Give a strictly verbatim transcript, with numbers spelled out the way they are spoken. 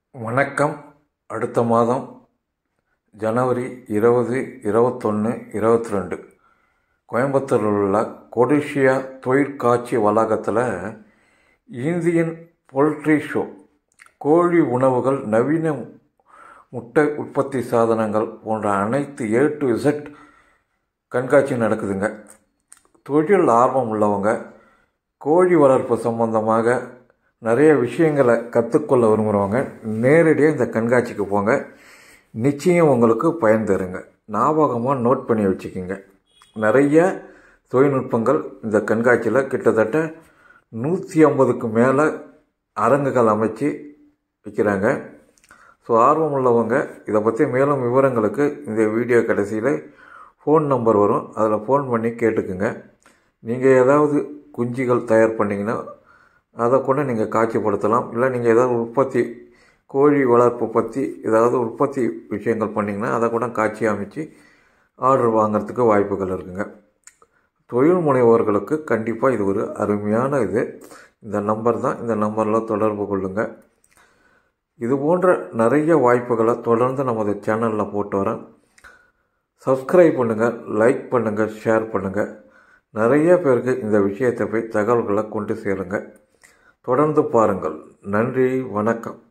வணக்கம். அடுத்த மாதம் ஜனவரி இருபது இருபத்தொன்று இருபத்தி ரெண்டு கோயம்புத்தூரில் உள்ள கொடிஷியா தொழிற்காட்சி வளாகத்தில் இந்தியன் போல்ட்ரி ஷோ, கோழி உணவுகள், நவீன முட்டை உற்பத்தி சாதனங்கள் போன்ற அனைத்து ஏ டு இசட் கண்காட்சி நடக்குதுங்க. தொழில் ஆர்வம் உள்ளவங்க கோழி வளர்ப்பு சம்பந்தமாக நிறைய விஷயங்களை கற்றுக்கொள்ள விரும்புகிறவங்க நேரடியாக இந்த கண்காட்சிக்கு போங்க. நிச்சயம் உங்களுக்கு பயன் தருங்க. ஞாபகமாக நோட் பண்ணி வச்சுக்கோங்க. நிறைய தொழில்நுட்பங்கள் இந்த கண்காட்சியில் கிட்டத்தட்ட நூற்றி ஐம்பதுக்கு மேலே அரங்குகள் அமைச்சு வைக்கிறாங்க. ஸோ ஆர்வம் உள்ளவங்க இதை பற்றி மேலும் விவரங்களுக்கு இந்த வீடியோ கடைசியில் ஃபோன் நம்பர் வரும், அதில் ஃபோன் பண்ணி கேட்டுக்குங்க. நீங்கள் ஏதாவது குஞ்சுகள் தயார் பண்ணிங்கன்னா அதை கூட நீங்கள் காட்சிப்படுத்தலாம். இல்லை நீங்கள் ஏதாவது உற்பத்தி கோழி வளர்ப்பு பற்றி ஏதாவது உற்பத்தி விஷயங்கள் பண்ணிங்கன்னா அதை கூட காட்சி அமைச்சு ஆர்டர் வாங்கிறதுக்கு வாய்ப்புகள் இருக்குங்க. தொழில் முனைவோர்களுக்கு கண்டிப்பாக இது ஒரு அருமையான இது. இந்த நம்பர் தான், இந்த நம்பரில் தொடர்பு கொள்ளுங்கள். இது போன்ற நிறைய வாய்ப்புகளை தொடர்ந்து நமது சேனலில் போட்டு வரேன். சப்ஸ்கிரைப் பண்ணுங்கள், லைக் பண்ணுங்கள், ஷேர் பண்ணுங்கள். நிறைய பேருக்கு இந்த விஷயத்தை போய் தகவல்களை கொண்டு சேருங்க. தொடர்ந்து பாருங்கள். நன்றி, வணக்கம்.